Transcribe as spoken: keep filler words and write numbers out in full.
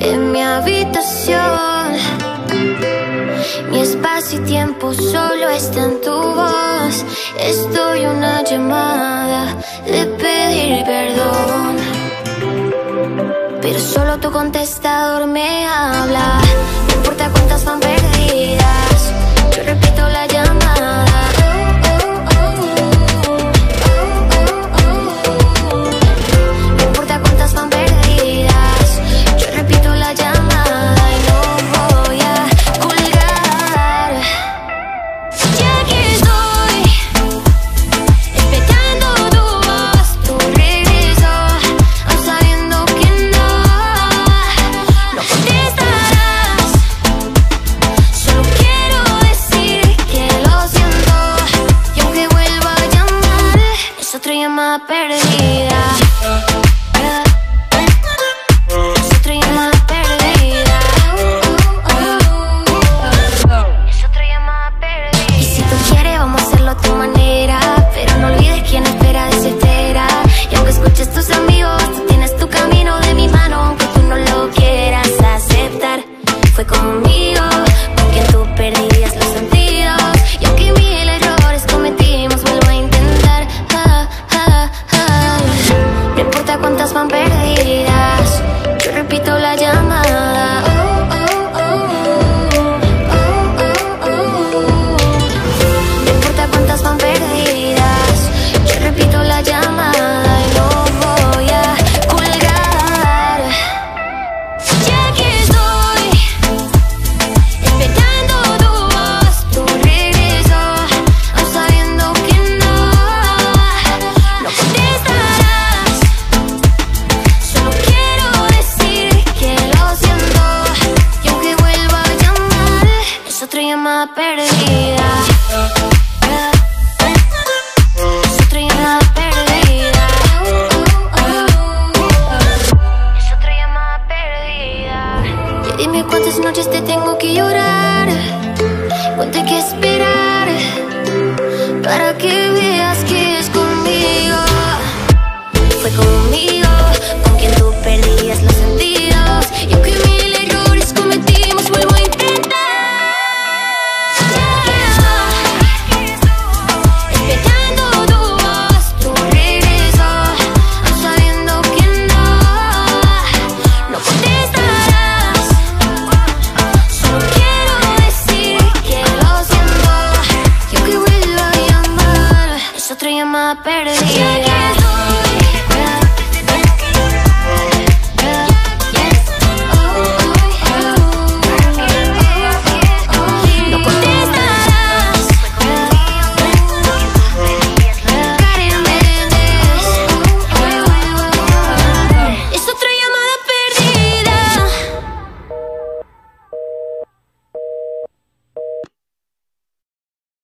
en mi habitación. Mi espacio y tiempo solo está en tu voz. Estoy a una llamada de pedir perdón, pero solo tu contestador me habla. No importa cuántas van perdidas, yo repito la llamada. No importa cuántas van perdidas, yo repito la llamada y no voy a colgar. Ya que estoy esperando tu voz, tu regreso, aún sabiendo que no, no contestarás. Solo quiero decir que lo siento, y aunque vuelva a llamar, es otra llamada perdida. Es otra llamada perdida. Es otra llamada perdida. Y si tú quieres vamos a hacerlo a tu manera, pero no olvides quien espera desespera. Y aunque escuches tus amigos, tú tienes tu camino de mi mano, aunque tú no lo quieras aceptar. Fue conmigo con quien tú perdías los sentidos, y aunque mil errores cometimos, vuelvo a intentar. Ah, ah, ah. No importa cuántas van perdidas, yo repito la llamada. Oh, oh, oh, oh, oh, oh. No importa cuántas van perdidas, yo repito la llamada y no voy a colgar. Ya que estoy esperando tu voz, tu regreso, aún sabiendo que no, no contestarás. Solo quiero decir que lo siento, y aunque vuelva a llamar, es otra llamada perdida. Es otra llamada perdida. Es otra llamada perdida. Y dime cuántas noches te tengo que llorar, cuánto hay que esperar para que veas que es conmigo. Fue conmigo con quien tú perdías los sentidos, y aunque mil errores cometimos, vuelvo a intentar. Esperando tu voz, tu regreso, aún sabiendo que no, no contestarás. Solo quiero decir que lo siento, y aunque vuelva a llamar, es otra llamada perdida.